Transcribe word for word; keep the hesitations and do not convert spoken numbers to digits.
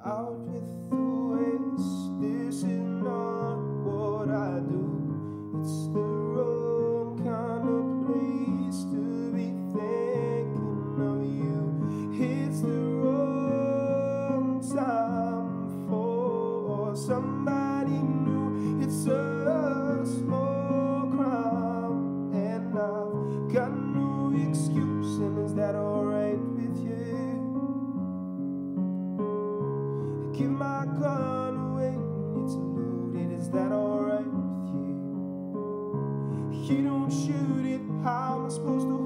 out with the waste. This is not what I do. It's the wrong kind of place to be thinking of you. It's the wrong time for somebody new. It's a small crime, and I've got no excuse. And is that alright with you? Give my gun away when it's loaded. Is that alright with you? You don't shoot it, how am I supposed to